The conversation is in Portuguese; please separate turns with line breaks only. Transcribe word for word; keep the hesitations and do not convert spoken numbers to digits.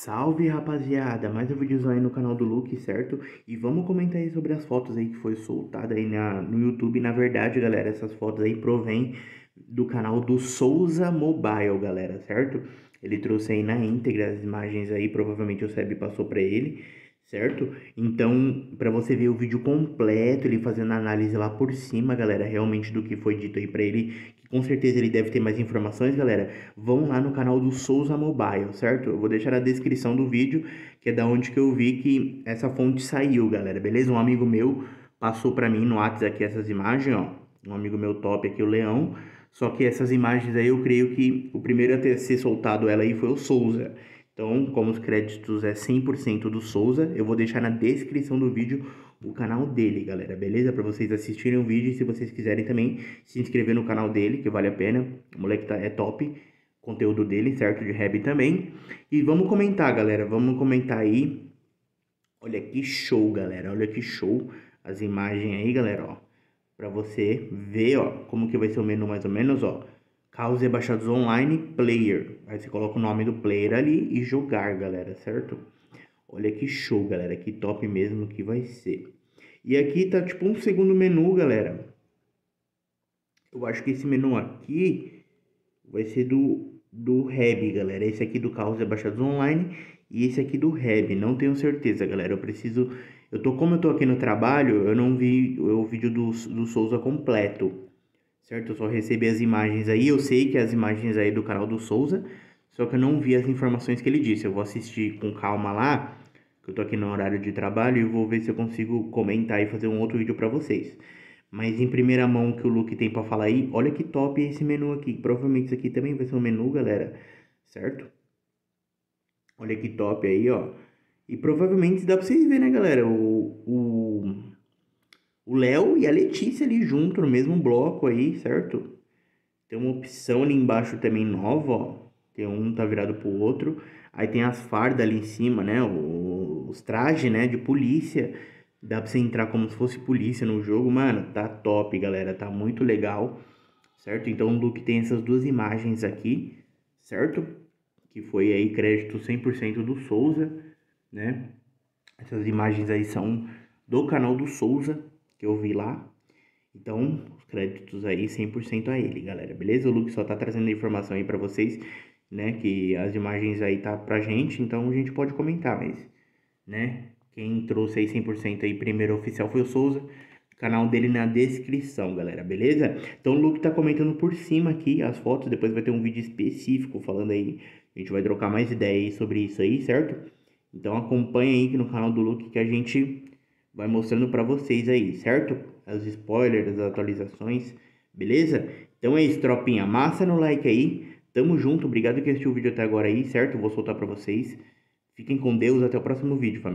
Salve, rapaziada, mais um vídeo aí no canal do Luke, certo? E vamos comentar aí sobre as fotos aí que foi soltada aí na, no YouTube. Na verdade, galera, essas fotos aí provém do canal do Souza Mobile, galera, certo? Ele trouxe aí na íntegra as imagens aí, provavelmente o Seb passou pra ele, certo? Então, pra você ver o vídeo completo, ele fazendo a análise lá por cima, galera, realmente do que foi dito aí pra ele, que com certeza ele deve ter mais informações, galera, vão lá no canal do Souza Mobile, certo? Eu vou deixar na descrição do vídeo, que é da onde que eu vi que essa fonte saiu, galera, beleza? Um amigo meu passou pra mim no WhatsApp aqui essas imagens, ó, um amigo meu top aqui, o Leão. Só que essas imagens aí eu creio que o primeiro a ter ser soltado ela aí foi o Souza. Então, como os créditos é cem por cento do Souza, eu vou deixar na descrição do vídeo o canal dele, galera, beleza? Para vocês assistirem o vídeo e se vocês quiserem também se inscrever no canal dele, que vale a pena. O moleque tá, é top, conteúdo dele, certo? De rap também. E vamos comentar, galera, vamos comentar aí. Olha que show, galera, olha que show as imagens aí, galera, ó. Pra você ver, ó, como que vai ser o menu mais ou menos, ó. Carros rebaixados online, player. Aí você coloca o nome do player ali e jogar, galera, certo? Olha que show, galera, que top mesmo que vai ser. E aqui tá tipo um segundo menu, galera. Eu acho que esse menu aqui vai ser do, do Reb, galera. Esse aqui do Carros Rebaixados Online e esse aqui do Reb. Não tenho certeza, galera. Eu preciso... Eu tô, como eu tô aqui no trabalho, eu não vi o vídeo do, do Souza completo, certo? Eu só recebi as imagens aí. Eu sei que as imagens aí do canal do Souza, só que eu não vi as informações que ele disse. Eu vou assistir com calma lá, que eu tô aqui no horário de trabalho, e vou ver se eu consigo comentar e fazer um outro vídeo pra vocês. Mas em primeira mão que o Luke tem pra falar aí, olha que top esse menu aqui. Provavelmente isso aqui também vai ser um menu, galera, certo? Olha que top aí, ó. E provavelmente dá pra vocês verem, né, galera? O... o... O Léo e a Letícia ali junto no mesmo bloco aí, certo? Tem uma opção ali embaixo também nova, ó. Tem um tá virado pro outro. Aí tem as fardas ali em cima, né? Os trajes, né? De polícia. Dá pra você entrar como se fosse polícia no jogo. Mano, tá top, galera. Tá muito legal, certo? Então o Luke tem essas duas imagens aqui, certo? Que foi aí crédito cem por cento do Souza, né? Essas imagens aí são do canal do Souza, que eu vi lá. Então, os créditos aí cem por cento a ele, galera, beleza? O Luke só tá trazendo a informação aí pra vocês, né? Que as imagens aí tá pra gente, então a gente pode comentar, mas, né? Quem trouxe aí cem por cento aí primeiro oficial foi o Souza. Canal dele na descrição, galera, beleza? Então o Luke tá comentando por cima aqui as fotos, depois vai ter um vídeo específico falando aí. A gente vai trocar mais ideia aí sobre isso aí, certo? Então acompanha aí que no canal do Luke que a gente vai mostrando pra vocês aí, certo? Os spoilers, as atualizações, beleza? Então é isso, tropinha. Massa no like aí. Tamo junto, obrigado que assistiu o vídeo até agora aí, certo? Vou soltar pra vocês. Fiquem com Deus, até o próximo vídeo, família.